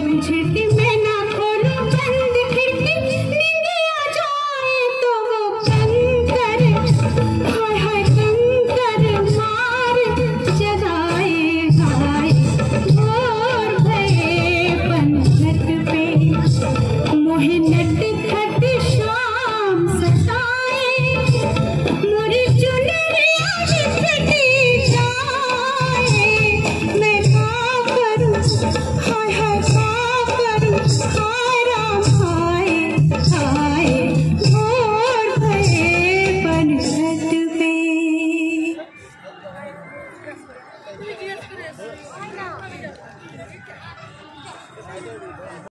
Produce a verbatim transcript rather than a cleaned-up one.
झमझटी मैं ना खोलूं बंद खिड़की, नींद आ जाए तो वो कंकर, हाय हाय कंकर मार जगाए हाय। भोर भये पनघट पे मोहे नटखट शाम सताए, मोरी चुनरिया बिखरी जाए। मैं क्या करूं हाय हाय क्या करूं, हाय राम हाय हाय। भोर भये पनघट पे।